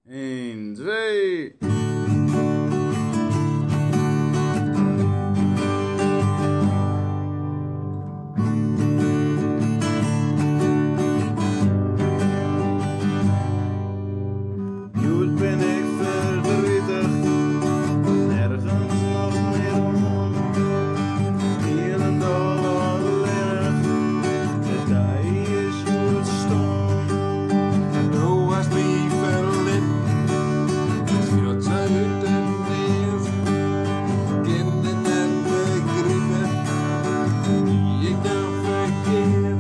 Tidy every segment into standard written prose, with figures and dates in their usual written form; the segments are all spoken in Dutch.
1, 2. Goed ben ik verdrietig, nergens nog meer woon. Heel en dol alleen, de dag is goed stom. Du hast mich verliebt, es wird Zeit demnächst. Kennen en begrippen, die ik dan vergeet.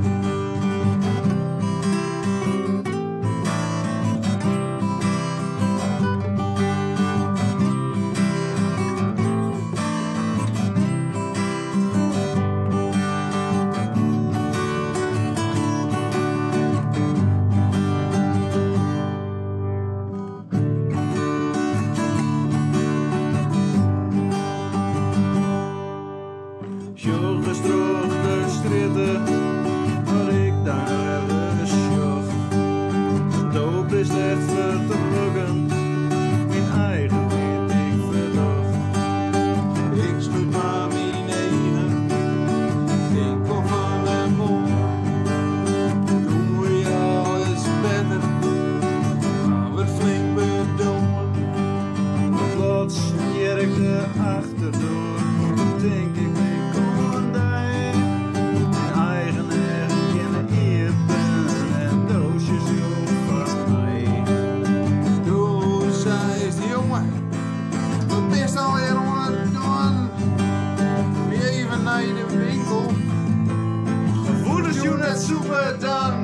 Sjoch gestrocht de stritten, waar ik daar hebben gesjocht. De doop is echt ver te plukken, mijn eigen weet ik verdacht. Ik sloot maar mijn eigen, ik kom van de mond. Doen we alles beter, gaan we flink bedoeld. Maar plots jerk de achterdoor, denk ik ik kon die. Mijn eigen kennen eten en doosjes joh van mij. Du zeist, jongen, we best alweer onderdaan. Even naar de winkel, Voeders je net super dan.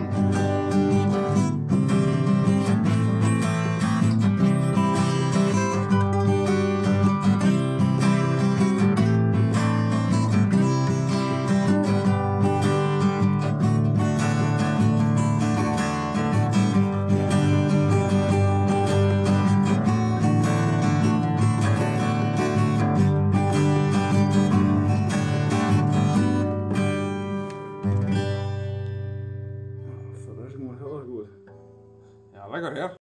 Verrassing, maar heel erg goed. ja lekker hè.